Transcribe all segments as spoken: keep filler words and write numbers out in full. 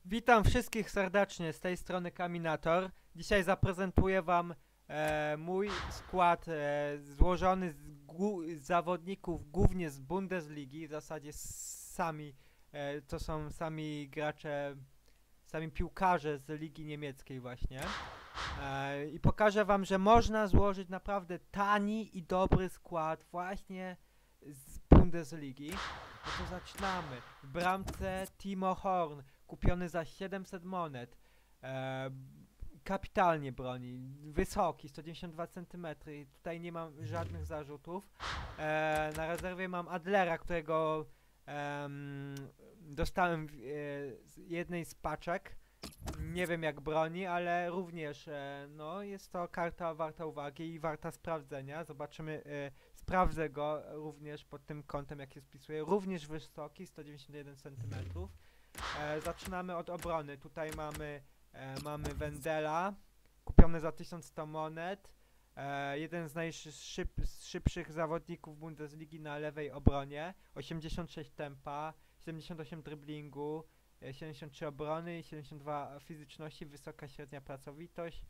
Witam wszystkich serdecznie, z tej strony Kaminator. Dzisiaj zaprezentuję wam e, mój skład e, złożony z, z zawodników głównie z Bundesligi, w zasadzie sami, e, to są sami gracze, sami piłkarze z ligi niemieckiej właśnie. E, I pokażę wam, że można złożyć naprawdę tani i dobry skład właśnie z Bundesligi. No to zaczynamy. W bramce Timo Horn, kupiony za siedemset monet. E, kapitalnie broni. Wysoki, sto dziewięćdziesiąt dwa centymetry. Tutaj nie mam żadnych zarzutów. E, na rezerwie mam Adlera, którego em, dostałem w e, z jednej z paczek. Nie wiem jak broni, ale również e, no, jest to karta warta uwagi i warta sprawdzenia. Zobaczymy, e, sprawdzę go również pod tym kątem jak się spisuje. Również wysoki, sto dziewięćdziesiąt jeden centymetrów. E, zaczynamy od obrony. Tutaj mamy, e, mamy Wendela, kupiony za tysiąc sto monet. E, jeden z najszybszych zawodników Bundesligi na lewej obronie. osiemdziesiąt sześć tempa, siedemdziesiąt osiem driblingu, siedemdziesiąt trzy obrony i siedemdziesiąt dwa fizyczności, wysoka średnia pracowitość.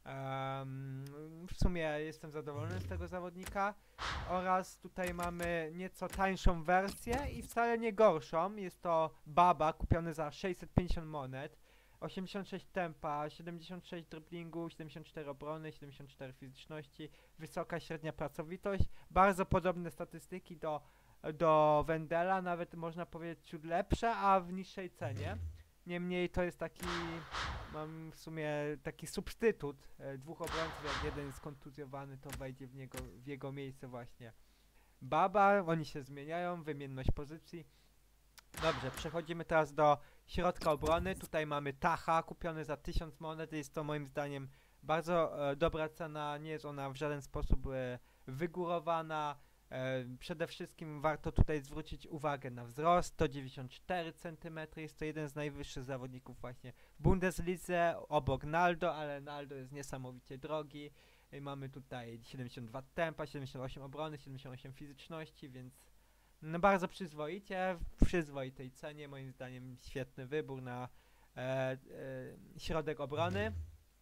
Um, w sumie jestem zadowolony z tego zawodnika. Oraz tutaj mamy nieco tańszą wersję i wcale nie gorszą. Jest to Baba, kupiony za sześćset pięćdziesiąt monet. osiemdziesiąt sześć tempa, siedemdziesiąt sześć driblingu, siedemdziesiąt cztery obrony, siedemdziesiąt cztery fizyczności, wysoka średnia pracowitość. Bardzo podobne statystyki do do Wendela, nawet można powiedzieć ciut lepsze, a w niższej cenie. Niemniej to jest taki, mam w sumie taki substytut e, dwóch obrońców, jak jeden jest kontuzjowany, to wejdzie w niego, w jego miejsce właśnie Baba, oni się zmieniają, wymienność pozycji. Dobrze, przechodzimy teraz do środka obrony. Tutaj mamy Taha, kupiony za tysiąc monet, jest to moim zdaniem bardzo e, dobra cena, nie jest ona w żaden sposób e, wygórowana. E, przede wszystkim warto tutaj zwrócić uwagę na wzrost, sto dziewięćdziesiąt cztery centymetry, jest to jeden z najwyższych zawodników właśnie w Bundeslidze, obok Naldo, ale Naldo jest niesamowicie drogi. E, mamy tutaj siedemdziesiąt dwa tempa, siedemdziesiąt osiem obrony, siedemdziesiąt osiem fizyczności, więc no bardzo przyzwoicie, w przyzwoitej cenie, moim zdaniem świetny wybór na e, e, środek obrony.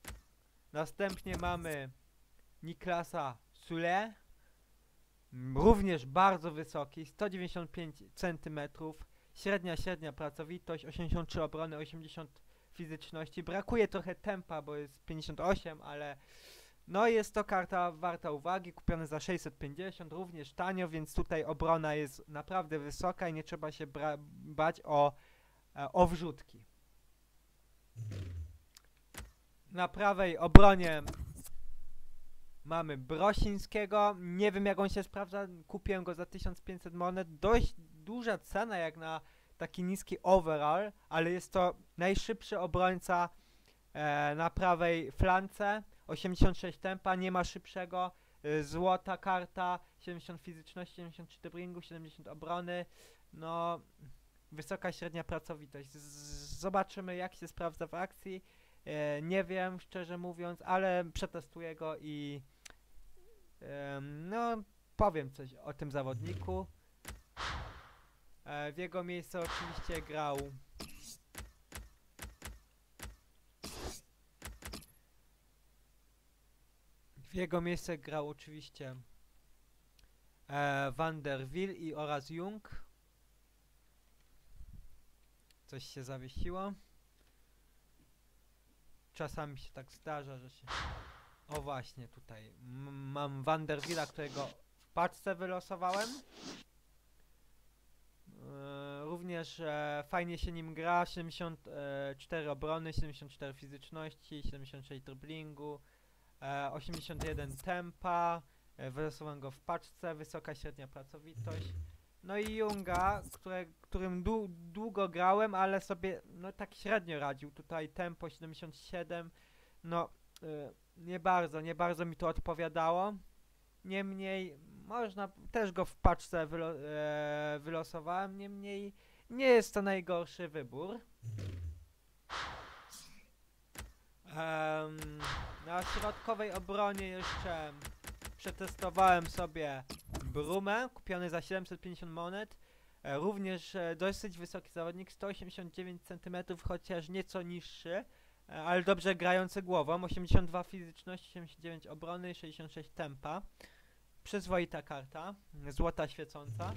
Następnie mamy Niklasa Sule, również bardzo wysoki, sto dziewięćdziesiąt pięć centymetrów, średnia, średnia pracowitość, osiemdziesiąt trzy obrony, osiemdziesiąt fizyczności. Brakuje trochę tempa, bo jest pięćdziesiąt osiem, ale no jest to karta warta uwagi, kupiony za sześćset pięćdziesiąt, również tanio, więc tutaj obrona jest naprawdę wysoka i nie trzeba się bać o, e, o wrzutki. Na prawej obronie mamy Brosińskiego, nie wiem jak on się sprawdza, kupiłem go za tysiąc pięćset monet, dość duża cena jak na taki niski overall, ale jest to najszybszy obrońca e, na prawej flance, osiemdziesiąt sześć tempa, nie ma szybszego, e, złota karta, siedemdziesiąt fizyczności, siedemdziesiąt trzy driblingu, siedemdziesiąt obrony, no wysoka średnia pracowitość. Z zobaczymy jak się sprawdza w akcji. E, nie wiem, szczerze mówiąc, ale przetestuję go i e, no, powiem coś o tym zawodniku. E, w jego miejsce oczywiście grał w jego miejsce grał oczywiście e, Van der Wiel i oraz Jung. Coś się zawiesiło. Czasami się tak zdarza, że się... O właśnie, tutaj M mam Van der Wiela, którego w paczce wylosowałem. Yy, również e, fajnie się nim gra, siedemdziesiąt cztery obrony, siedemdziesiąt cztery fizyczności, siedemdziesiąt sześć driblingu, e, osiemdziesiąt jeden tempa, e, wylosowałem go w paczce, wysoka średnia pracowitość. No i Junga, które, którym dłu długo grałem, ale sobie no tak średnio radził. Tutaj tempo siedemdziesiąt siedem, no y, nie bardzo, nie bardzo mi to odpowiadało. Niemniej można, też go w paczce wylo e, wylosowałem, niemniej nie jest to najgorszy wybór. Um, na środkowej obronie jeszcze przetestowałem sobie Brumę, kupiony za siedemset pięćdziesiąt monet. E, również e, dosyć wysoki zawodnik, sto osiemdziesiąt dziewięć centymetrów, chociaż nieco niższy, e, ale dobrze grający głową, osiemdziesiąt dwa fizyczności, osiemdziesiąt dziewięć obrony, sześćdziesiąt sześć tempa. Przyzwoita karta, złota świecąca.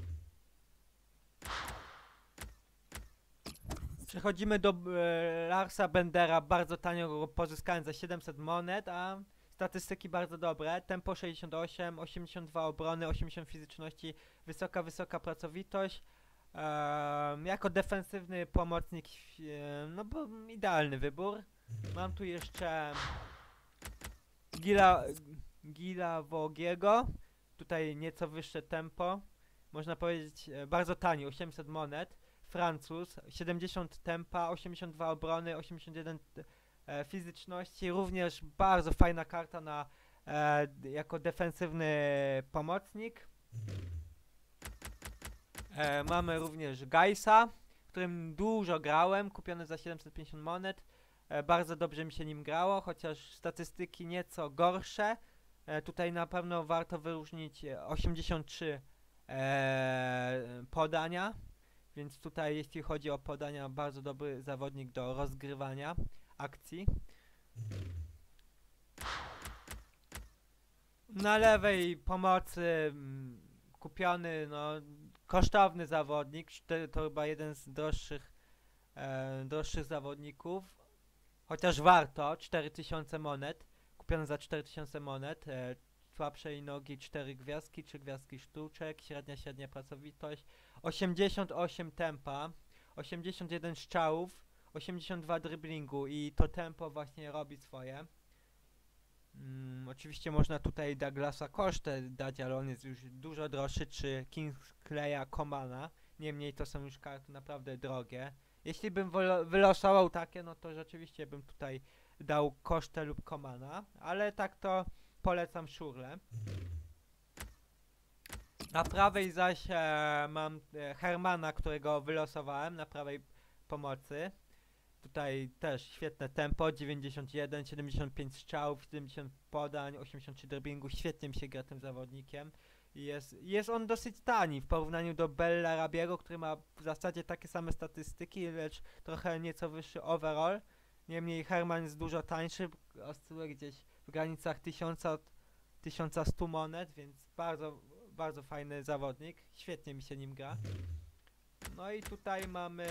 Przechodzimy do e, Larsa Bendera, bardzo tanio go pozyskałem za siedemset monet, a statystyki bardzo dobre. Tempo sześćdziesiąt osiem, osiemdziesiąt dwa obrony, osiemdziesiąt fizyczności, wysoka, wysoka pracowitość. E, jako defensywny pomocnik, e, no bo idealny wybór. Mam tu jeszcze Gila, Gila Wogiego, tutaj nieco wyższe tempo, można powiedzieć e, bardzo tani, osiemset monet. Francuz, siedemdziesiąt tempa, osiemdziesiąt dwa obrony, osiemdziesiąt jeden e, fizyczności, również bardzo fajna karta na e, jako defensywny pomocnik. E, mamy również Geisa, którym dużo grałem, kupiony za siedemset pięćdziesiąt monet. E, bardzo dobrze mi się nim grało, chociaż statystyki nieco gorsze. E, tutaj na pewno warto wyróżnić osiemdziesiąt trzy e, podania. Więc tutaj jeśli chodzi o podania, bardzo dobry zawodnik do rozgrywania akcji. Na lewej pomocy mm, kupiony, no, kosztowny zawodnik, to chyba jeden z droższych, e, droższych zawodników. Chociaż warto, cztery tysiące monet, kupiony za cztery tysiące monet. E, słabszej nogi cztery gwiazdki, trzy gwiazdki sztuczek, średnia, średnia pracowitość, osiemdziesiąt osiem tempa, osiemdziesiąt jeden strzałów, osiemdziesiąt dwa driblingu i to tempo właśnie robi swoje. Mm, oczywiście można tutaj Douglasa Costa dać, ale on jest już dużo droższy, czy Kingsley'a Comana, niemniej to są już karty naprawdę drogie. Jeśli bym wylosował takie, no to rzeczywiście bym tutaj dał Kostę lub Comana, ale tak to polecam Szurle. Na prawej zaś e, mam e, Hermana, którego wylosowałem na prawej pomocy. Tutaj też świetne tempo, dziewięćdziesiąt jeden, siedemdziesiąt pięć strzałów, siedemdziesiąt podań, osiemdziesiąt trzy driblingu. Świetnie mi się gra tym zawodnikiem. Jest, jest on dosyć tani w porównaniu do Bella Rabiego, który ma w zasadzie takie same statystyki, lecz trochę nieco wyższy overall. Niemniej Herman jest dużo tańszy, oscyluje gdzieś w granicach tysiąc sto monet, więc bardzo, bardzo fajny zawodnik. Świetnie mi się nim gra. No i tutaj mamy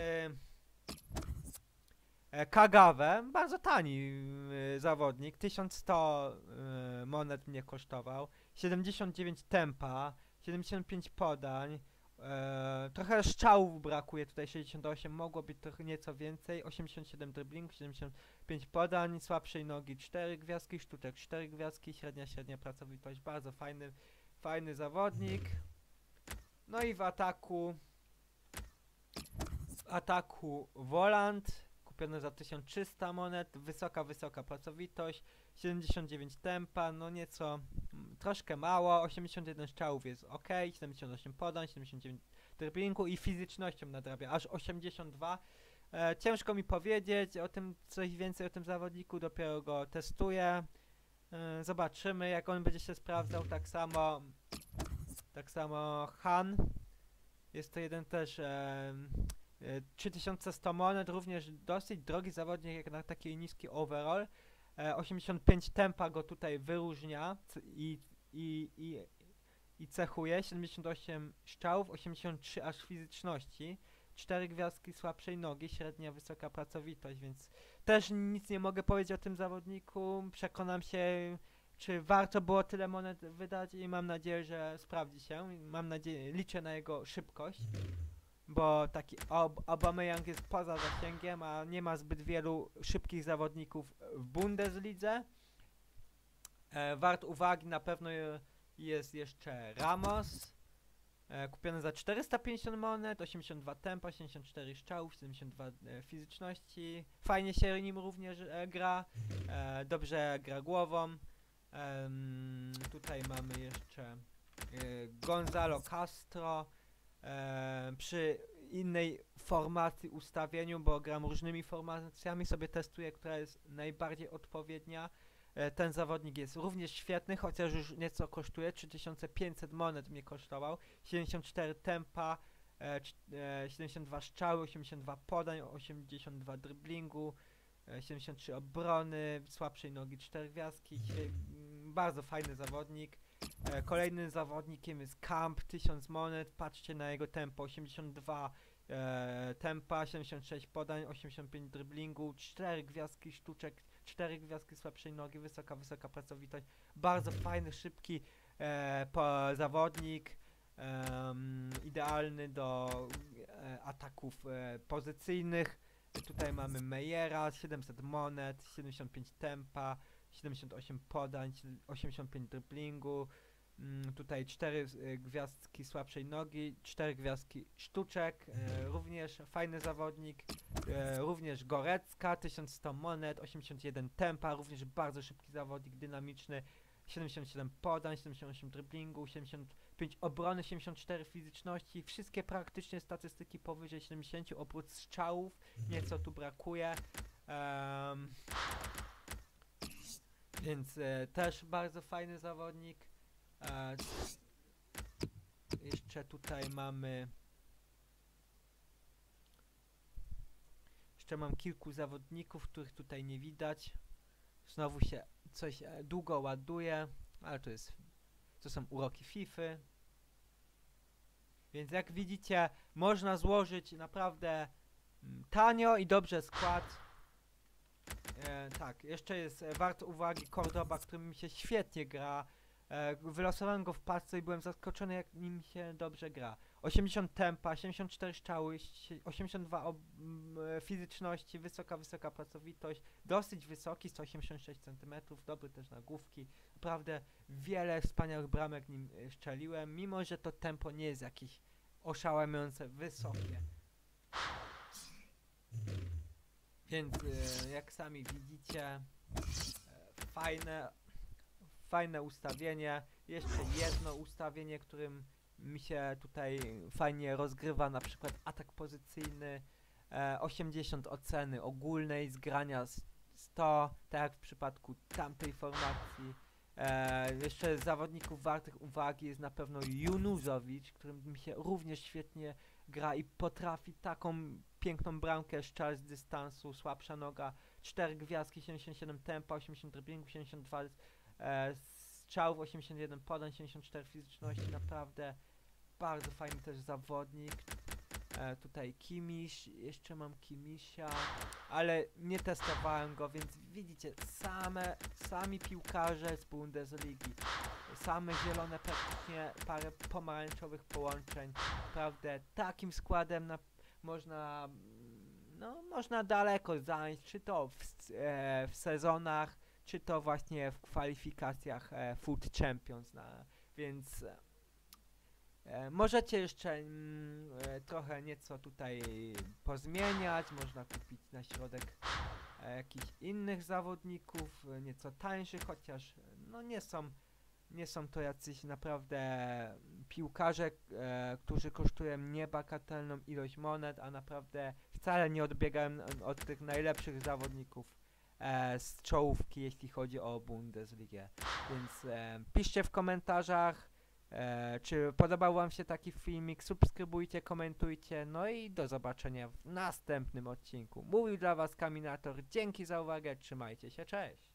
e, Kagawę, bardzo tani e, zawodnik, tysiąc sto e, monet mnie kosztował, siedemdziesiąt dziewięć tempa, siedemdziesiąt pięć podań, e, trochę strzałów brakuje, tutaj sześćdziesiąt osiem, mogło być trochę nieco więcej, osiemdziesiąt siedem driblingu, siedemdziesiąt pięć podań, słabszej nogi cztery gwiazdki, sztuczek cztery gwiazdki, średnia, średnia pracowitość, bardzo fajny, fajny zawodnik. No i w ataku, w ataku Volant, kupiony za tysiąc trzysta monet, wysoka, wysoka pracowitość, siedemdziesiąt dziewięć tempa, no nieco, m, troszkę mało, osiemdziesiąt jeden strzałów jest ok, siedemdziesiąt osiem podań, siedemdziesiąt dziewięć driblingu i fizycznością nadrabia, aż osiemdziesiąt dwa. E, ciężko mi powiedzieć o tym coś więcej o tym zawodniku, dopiero go testuję. E, zobaczymy jak on będzie się sprawdzał, tak samo tak samo Han. Jest to jeden też e, e, trzy tysiące sto monet, również dosyć drogi zawodnik jak na taki niski overall. E, osiemdziesiąt pięć tempa go tutaj wyróżnia i, i, i, i cechuje, siedemdziesiąt osiem strzałów, osiemdziesiąt trzy aż fizyczności, cztery gwiazdki słabszej nogi, średnia wysoka pracowitość, więc też nic nie mogę powiedzieć o tym zawodniku. Przekonam się, czy warto było tyle monet wydać i mam nadzieję, że sprawdzi się. Mam nadzieję, liczę na jego szybkość, bo taki Ob Aubameyang jest poza zasięgiem, a nie ma zbyt wielu szybkich zawodników w Bundeslidze. E, wart uwagi na pewno jest jeszcze Ramos, e, kupiony za czterysta pięćdziesiąt monet, osiemdziesiąt dwa tempa, siedemdziesiąt cztery strzałów, siedemdziesiąt dwa e, fizyczności. Fajnie się nim również e, gra, e, dobrze gra głową. Um, tutaj mamy jeszcze y, Gonzalo Castro e, przy innej formacji, ustawieniu, bo gram różnymi formacjami, sobie testuję, która jest najbardziej odpowiednia. E, ten zawodnik jest również świetny, chociaż już nieco kosztuje, trzy tysiące pięćset monet mnie kosztował, siedemdziesiąt cztery tempa, e, cz- e, siedemdziesiąt dwa strzały, osiemdziesiąt dwa podań, osiemdziesiąt dwa driblingu, e, siedemdziesiąt trzy obrony, słabszej nogi cztery gwiazdki, świe- m, bardzo fajny zawodnik. E, kolejnym zawodnikiem jest Camp, tysiąc monet, patrzcie na jego tempo, osiemdziesiąt dwa e, tempa, siedemdziesiąt sześć podań, osiemdziesiąt pięć driblingu, cztery gwiazdki sztuczek, cztery gwiazdki słabszej nogi, wysoka, wysoka pracowitość, bardzo fajny, szybki e, po, zawodnik, em, idealny do e, ataków e, pozycyjnych. Tutaj mamy Meyera, siedemset monet, siedemdziesiąt pięć tempa, siedemdziesiąt osiem podań, osiemdziesiąt pięć driblingu. Mm, tutaj cztery y, gwiazdki słabszej nogi, cztery gwiazdki sztuczek, e, również fajny zawodnik, e, również Gorecka, tysiąc sto monet, osiemdziesiąt jeden tempa, również bardzo szybki zawodnik, dynamiczny, siedemdziesiąt siedem podań, siedemdziesiąt osiem driblingu, siedemdziesiąt pięć obrony, siedemdziesiąt cztery fizyczności, wszystkie praktycznie statystyki powyżej siedemdziesiąt, oprócz strzałów, nieco tu brakuje. Em, więc e, też bardzo fajny zawodnik. E, jeszcze tutaj mamy jeszcze mam kilku zawodników, których tutaj nie widać. Znowu się coś e, długo ładuje, ale to jest to są uroki FIFA. Więc jak widzicie, można złożyć naprawdę mm, tanio i dobrze skład. E, tak, jeszcze jest e, wart uwagi Cordoba, którym mi się świetnie gra. E, wylosowałem go w paczce i byłem zaskoczony, jak nim się dobrze gra. osiemdziesiąt tempa, siedemdziesiąt cztery strzały, sie- osiemdziesiąt dwa ob- m, e, fizyczności, wysoka, wysoka pracowitość, dosyć wysoki, sto osiemdziesiąt sześć centymetrów, dobry też na główki. Naprawdę wiele wspaniałych bramek nim e, strzeliłem, mimo że to tempo nie jest jakieś oszałamiające wysokie. Więc e, jak sami widzicie, e, fajne, fajne ustawienie. Jeszcze jedno ustawienie, którym mi się tutaj fajnie rozgrywa, na przykład atak pozycyjny, e, osiemdziesiąt oceny ogólnej, zgrania z sto, tak jak w przypadku tamtej formacji. E, jeszcze z zawodników wartych uwagi jest na pewno Junuzowicz, którym mi się również świetnie gra i potrafi taką piękną bramkę strzelać z dystansu, słabsza noga, cztery gwiazdki, siedemdziesiąt siedem tempa, osiemdziesiąt driblingu, siedemdziesiąt dwa e, strzałów, osiemdziesiąt jeden podań, siedemdziesiąt cztery fizyczności, naprawdę bardzo fajny też zawodnik. E, tutaj Kimiś, jeszcze mam Kimisia, ale nie testowałem go, więc widzicie, same, sami piłkarze z Bundesligi, same zielone, praktycznie parę pomarańczowych połączeń. Naprawdę takim składem na, można, no, można daleko zajść, czy to w, s- e, w sezonach, czy to właśnie w kwalifikacjach e, Food Champions, na, więc E, możecie jeszcze mm, e, trochę nieco tutaj pozmieniać, można kupić na środek e, jakichś innych zawodników, e, nieco tańszych, chociaż e, no nie są, nie są to jacyś naprawdę piłkarze, e, którzy kosztują niebagatelną ilość monet, a naprawdę wcale nie odbiegają od tych najlepszych zawodników e, z czołówki, jeśli chodzi o Bundesligę. Więc e, piszcie w komentarzach, E, czy podobał wam się taki filmik? Subskrybujcie, komentujcie, no i do zobaczenia w następnym odcinku. Mówił dla was Kaminator, dzięki za uwagę, trzymajcie się, cześć!